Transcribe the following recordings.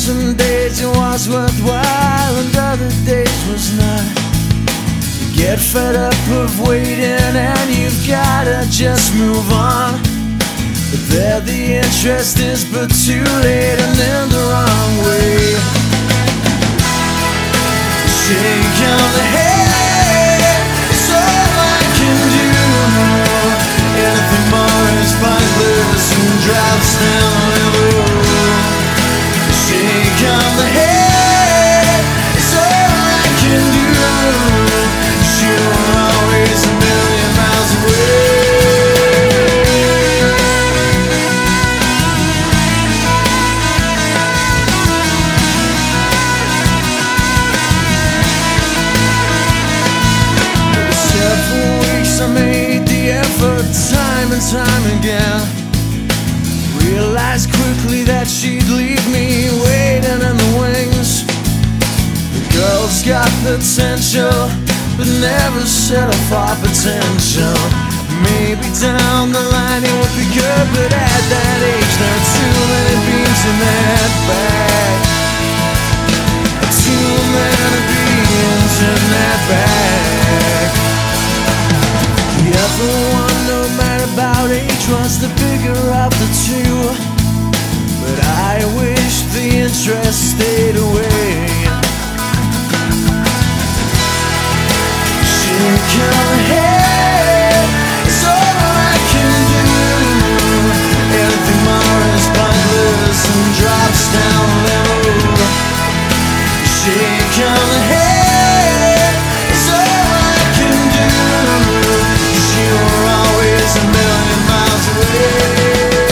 some days it was worthwhile and other days was not. You get fed up of waiting and you've gotta just move on. But there the interest is but too late and in the wrong way. Shake on the head, it's all I can do. Anything more is pointless and drops down the road. Shake on the head, it's all I can do. You're always a million miles away. I made the effort time and time again. Realized quickly that she'd leave me waiting in the wings. The girl's got potential, but never settle for potential. Maybe down the line it would be good, but at that age there are too many beans in that bag. Too many beans in that bag. The other one, no matter about age, was the bigger of the two. But I wish the interest stayed away. Shake your head, it's all I can do. Anything more is pointless and drops down low. Shake your head, it's all I can do. You're always a million miles away.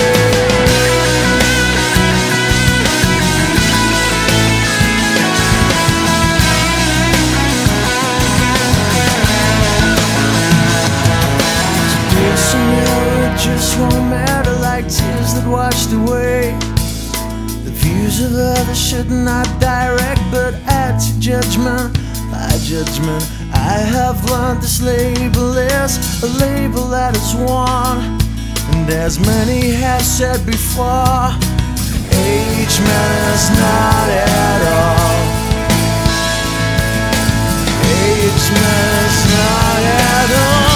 It's a mirror, it just won't matter, like tears that washed away. The views of others should not direct, but add to judgment. By judgment, I have learned this label is a label that is worn. And as many have said before, age matters not at all. Age matters not at all.